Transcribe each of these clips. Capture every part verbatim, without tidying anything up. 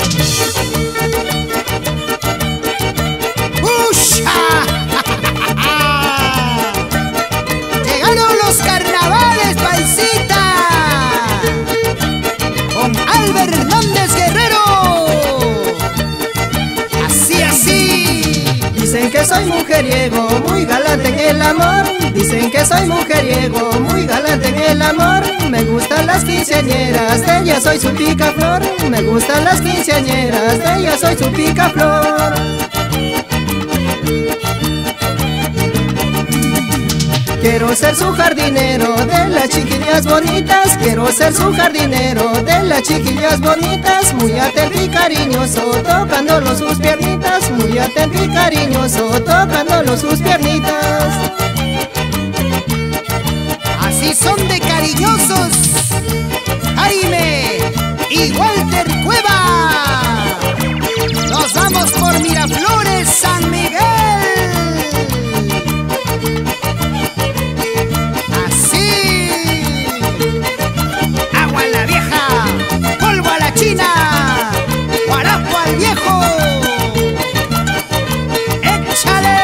¡Usha! Llegaron los carnavales, paisita, con Albert Hernández Guerrero. Así, así. Dicen que soy mujeriego, muy galante en el amor. Dicen que soy mujeriego, muy galante en el amor. Me gustan las quinceañeras, de ellas soy su picaflor. Me gustan las quinceañeras, de ellas soy su picaflor. Quiero ser su jardinero de las chiquillas bonitas. Quiero ser su jardinero de las chiquillas bonitas. Muy atento y cariñoso, tocándolo sus piernitas. Muy atento y cariñoso, tocándolo sus piernitas. Así son de cariñosos Jaime y Walter Cueva. Nos vamos por Miraflores, San Miguel. ¡Guarapo al viejo! ¡Échale!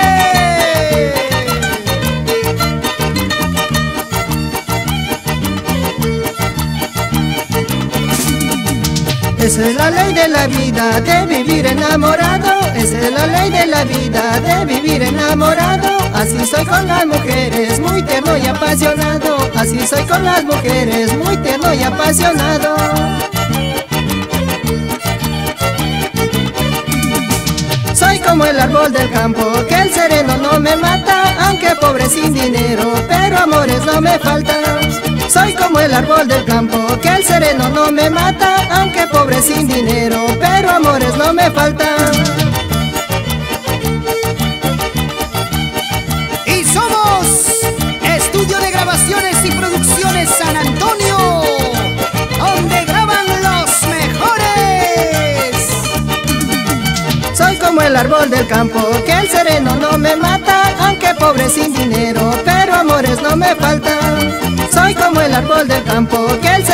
Esa es la ley de la vida, de vivir enamorado. Esa es la ley de la vida, de vivir enamorado. Así soy con las mujeres, muy tierno y apasionado. Así soy con las mujeres, muy tierno y apasionado. Soy como el árbol del campo, que el sereno no me mata. Aunque pobre sin dinero, pero amores no me faltan. Soy como el árbol del campo, que el sereno no me mata. Aunque pobre sin dinero, pero amores no me faltan. Y somos Estudio de Grabaciones y Producciones San Antonio, donde graban los mejores. Soy como el árbol del campo, que el sereno no me mata. Aunque pobre sin dinero, pero amores no me faltan. Soy como el árbol del campo, que el sereno